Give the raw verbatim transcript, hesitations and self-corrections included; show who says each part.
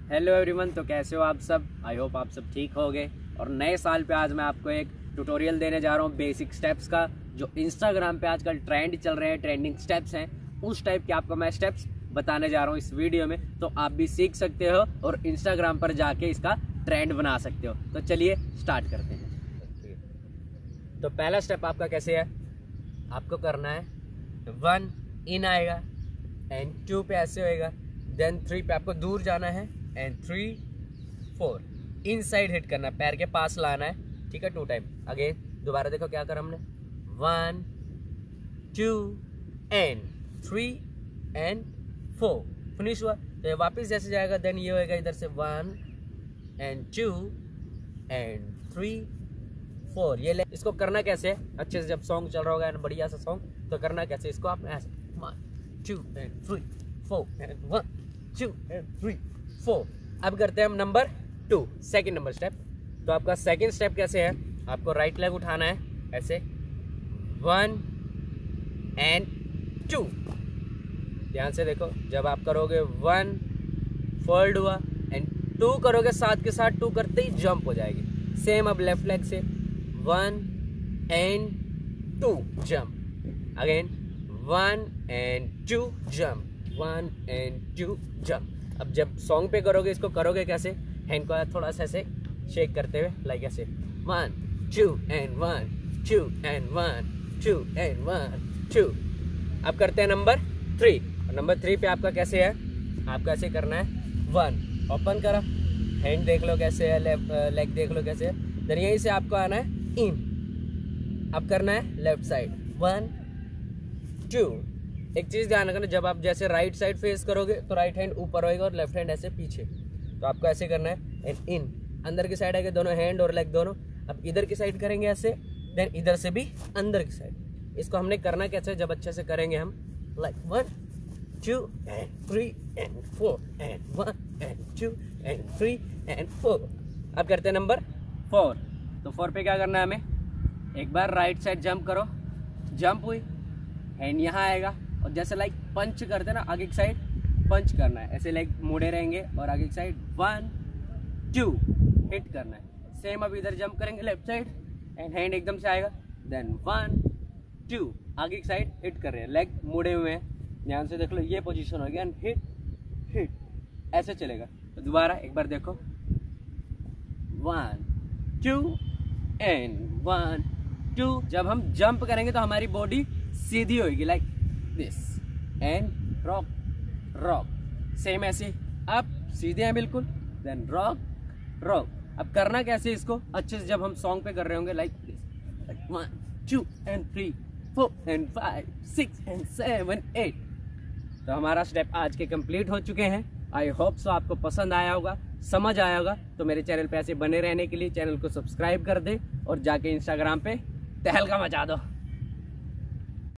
Speaker 1: Hello everyone, तो कैसे हो आप सब। आई होप आप सब ठीक होगे। और नए साल पे आज मैं आपको एक ट्यूटोरियल देने जा रहा हूँ बेसिक स्टेप्स का, जो इंस्टाग्राम पे आजकल ट्रेंड चल रहे हैं, ट्रेंडिंग स्टेप्स हैं, उस टाइप के आपको मैं स्टेप्स बताने जा रहा हूँ इस वीडियो में। तो आप भी सीख सकते हो और इंस्टाग्राम पर जाके इसका ट्रेंड बना सकते हो। तो चलिए स्टार्ट करते हैं। तो पहला स्टेप आपका कैसे है, आपको करना है वन इन आएगा एंड टू पे ऐसे होएगा, देन थ्री पे आपको दूर जाना है and three four inside hit करना, पैर के पास लाना है, ठीक है, टू टाइम। अगेन दोबारा देखो क्या करा हमने, one two and three and four, finish हुआ। तो ये वापस जैसे जाएगा देन ये होएगा इधर से one and two and three four. ये ले, इसको करना कैसे है अच्छे से, जब सॉन्ग चल रहा होगा ना बढ़िया सा सॉन्ग, तो करना कैसे, इसको आप ऐसे one two and three four and one two and three four. अब करते हैं हम number two, second number step. तो आपका सेकंड स्टेप कैसे है, आपको राइट लेग उठाना है ऐसे, वन एंड टू। ध्यान से देखो, जब आप करोगे वन फोल्ड हुआ एंड टू करोगे, साथ के साथ टू करते ही जंप हो जाएगी। सेम अब लेफ्ट लेग से one and two jump, again one and two jump, one and two jump. अब जब सॉन्ग पे करोगे, इसको करोगे कैसे, हैंड को थोड़ा सा ऐसे शेक करते हुए, लाइक ऐसे one two and one two and one two and one two. अब करते हैं नंबर थ्री। नंबर थ्री पे आपका कैसे है, आपका ऐसे करना है वन ओपन करा, हैंड देख लो कैसे है, लेग देख लो कैसे है, देन यहीं से आपको आना है इन। अब करना है लेफ्ट साइड वन टू। एक चीज ध्यान रखना, जब आप जैसे राइट साइड फेस करोगे तो राइट हैंड ऊपर होएगा और लेफ्ट हैंड ऐसे पीछे। तो आपको ऐसे करना है एंड इन, अंदर की साइड आएगा दोनों हैंड और लेग दोनों। अब इधर की साइड करेंगे ऐसे, देन इधर से भी अंदर की साइड। इसको हमने करना कैसे, जब अच्छे से करेंगे हम, like one two and three and four and one and two and three and four. अब करते हैं नंबर फोर। तो फोर पे क्या करना है हमें, एक बार राइट साइड जंप करो, जंप हुई हैंड यहाँ आएगा और जैसे लाइक पंच करते ना, आगे की साइड पंच करना है, ऐसे लेग मुड़े रहेंगे और आगे की साइड वन टू हिट करना है। सेम अब इधर जंप करेंगे लेफ्ट साइड एंड हैंड एकदम से आएगा, देन वन टू आगे की साइड हिट कर रहे हैं, लेग मुड़े हुए हैं, ध्यान से देख लो, ये पोजीशन हो गया एंड हिट हिट, ऐसे चलेगा। तो दोबारा एक बार देखो, one two and one two. जब हम जंप करेंगे तो हमारी बॉडी सीधी होगी, like this and rock rock. Same ऐसे अब सीधे हैं बिल्कुल, देन रॉक रॉक। अब करना कैसे इसको अच्छे से, जब हम सॉन्ग पे कर रहे होंगे, like this, like one two and three four and five six and seven eight. तो हमारा स्टेप आज के कंप्लीट हो चुके हैं। आई होप सो आपको पसंद आया होगा, समझ आया होगा। तो मेरे चैनल पे ऐसे बने रहने के लिए चैनल को सब्सक्राइब कर दे और जाके इंस्टाग्राम पे तहलका मचा दो।